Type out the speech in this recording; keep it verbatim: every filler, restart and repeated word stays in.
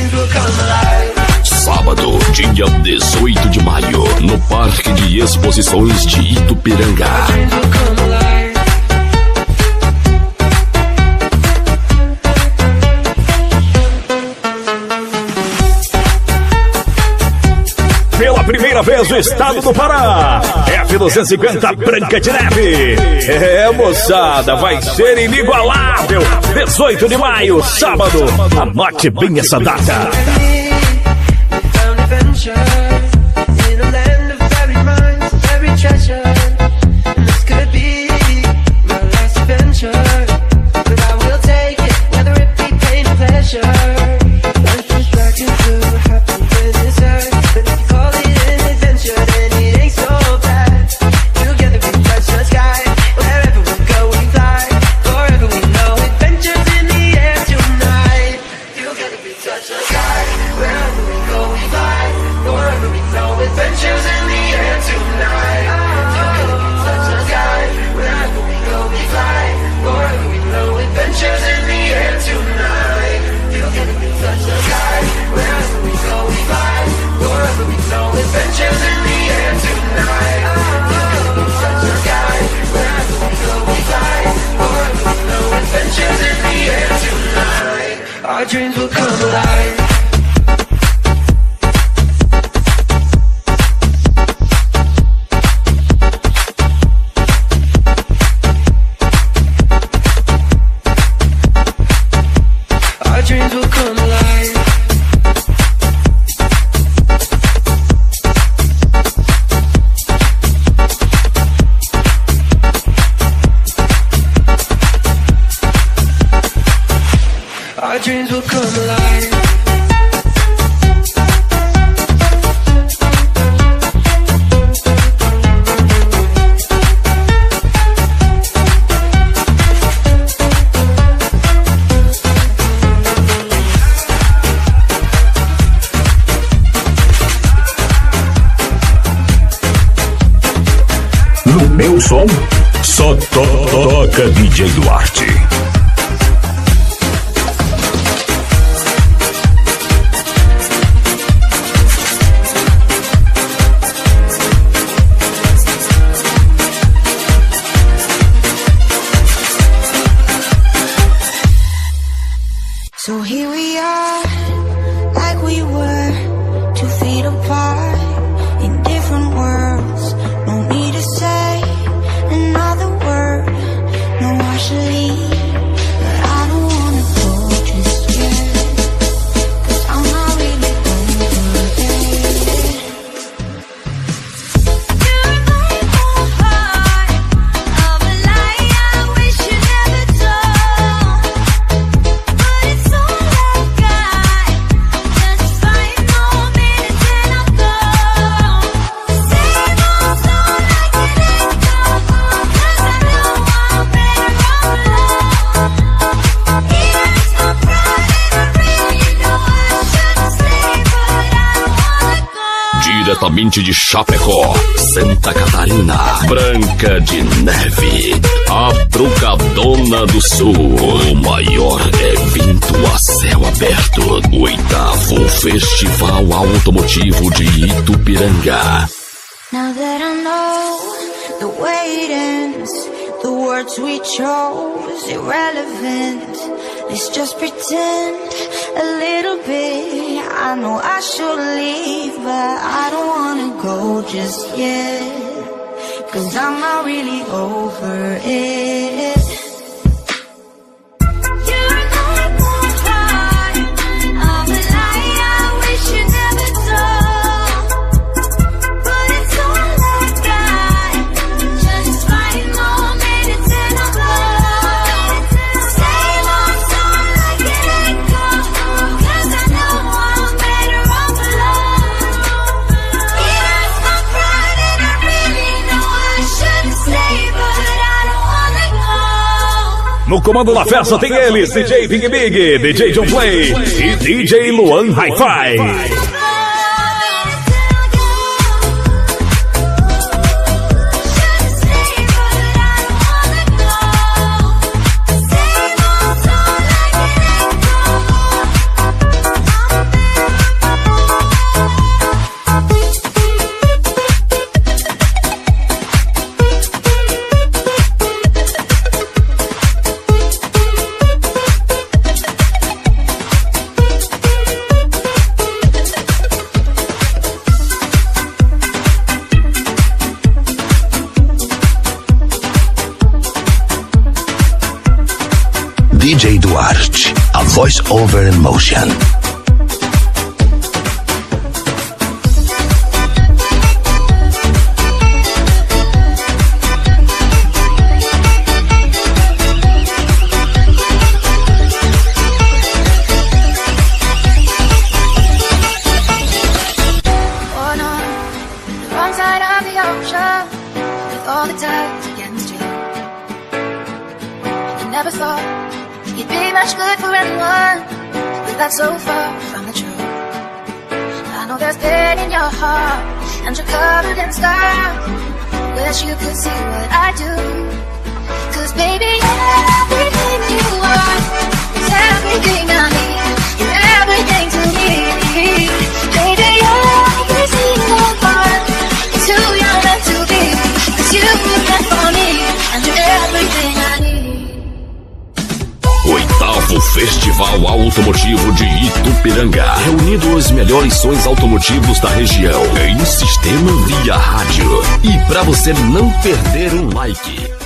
Sábado, dia dezoito de maio, no Parque de Exposições de Itupiranga. Pela primeira vez no estado do Pará, F duzentos e cinquenta Branca de Neve. É, moçada, vai ser inigualável. dezoito de maio, sábado. Anote bem essa data. Our dreams will come alive. Our dreams will come alive. Our dreams will come alive. No meu som, só to toca D J Duarte. So here we are, like we were, two feet apart, in different worlds. No need to say another word, no I should leave, but I don't wanna go just yet, cause I'm not really over it. You're my whole heart, of a lie I wish you never told, but it's all I've got, just five more minutes and I'll go. Same old song, I can't let go, cause I know I'm better off alone. It hurts my pride and I really know I shouldn't stay, but I don't wanna go. Diretamente de Chapecó, Santa Catarina, Branca de Neve, a Trucadona do Sul, o maior evento a céu aberto, o oitavo Festival Automotivo de Itupiranga. Now that I know the way it ends, the words we chose irrelevant. Let's just pretend a little bit. I know I should leave, but I don't wanna go just yet, cause I'm not really over it. You're my whole heart, of a lie I wish you never told, but it's all I got, just five more minutes and I'll go. Same old song, I can't let go, cause I know I'm better off alone. It hurts my pride and I really know I shouldn't stay, but I don't wanna go. No comando da festa tem eles, D J Big Big, D J John Play e D J Luan Hi-Fi. Same old song, I can't let go, D J Duarte, a voice over in motion. All the tides against you. You never thought you'd be much good for anyone, but that's so far from the truth. I know there's pain in your heart, and you're covered in scars. Wish you could see what I do. Cause baby, everything you are is everything I need. You're everything to me. Baby, every single part is who you're meant to be. You meant for me, and you're everything I need. Oitavo Festival Automotivo de Itupiranga, reunindo os melhores sons automotivos da região em sistema via rádio. E para você não perder um like,